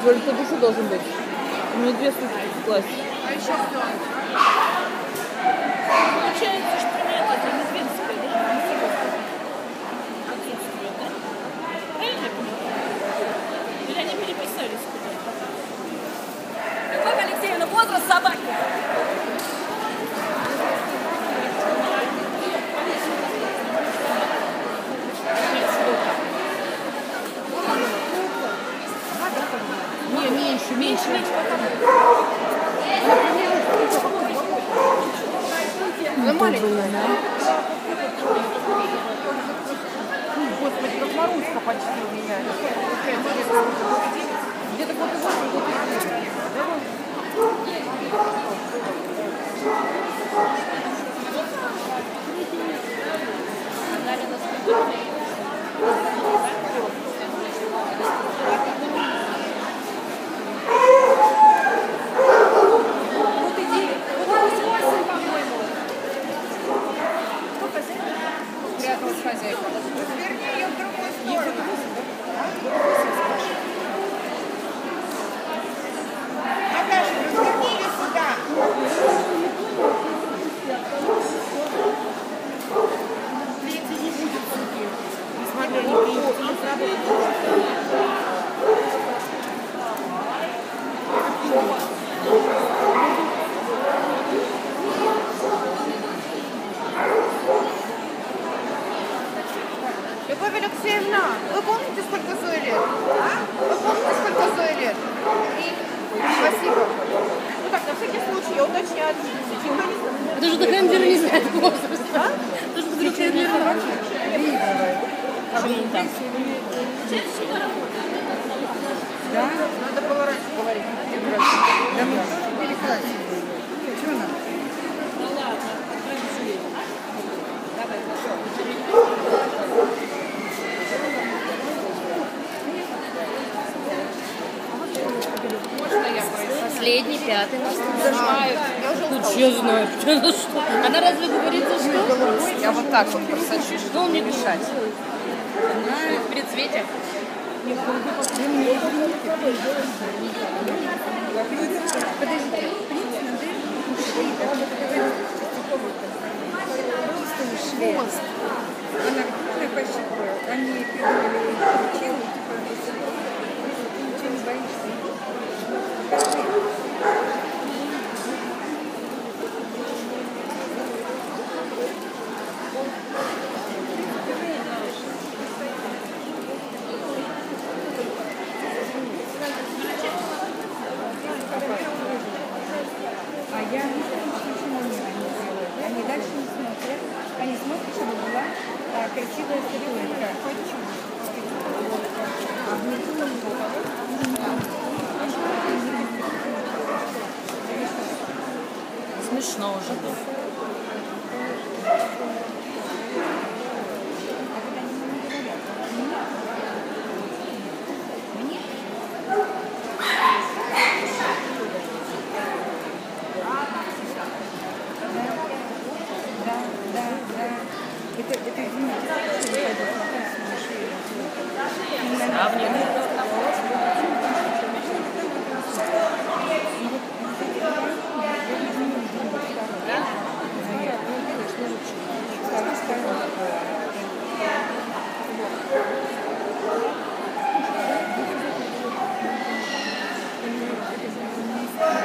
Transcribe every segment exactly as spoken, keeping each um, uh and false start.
Вроде по душу должен быть. У меня две штуки в классе. А еще кто? Получается, что нет, это медведская, да? Отсутствует, да? Правильно я понимаю? Или они переписались куда-то? Какой, Алексеевна, возраст собаки? Не, меньше, меньше. Меньше. Она маленькая, да? Господи, как Маруська почти у меня. Где-то год и восемь, год и девять. Хозяйка. Верни ее в другую сторону. Наташа, разверни ее сюда. Третий не будет сухим. Несмотря не приедет. Любовь Алексеевна, вы помните, сколько Зои лет? А? Вы помните, сколько Зои лет? Спасибо. Ну так, на всякий случай, я уточняю. Никто не знает. Даже до Хендлера не знает возраст. А? Даже до Хендлера. Почему там? Да? Надо было раньше говорить. Да мы тоже перекрасили. Чего надо? Ну ладно. Давай, Можно я пройду? последний, пятый нас Зажимаю. Я уже устала. Я знаю, что за что. Она разве говорит за что? Я вот так вот просочу, Что он не мешать? Она в предцвете. Подождите, принц Надель ушли, просто ушли. Она крупная почти была. Они придумали причину, типа, ты ничего не боишься. А я не знаю, почему они делают. Они дальше не смотрят. Они смотрят, чтобы была а, красивая статуэтка. А внизу Смешно уже было. да, да, да. Это, это, извините, Сравнивать.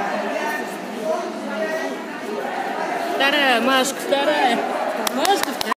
Вторая, Машка, вторая. Машка, вторая.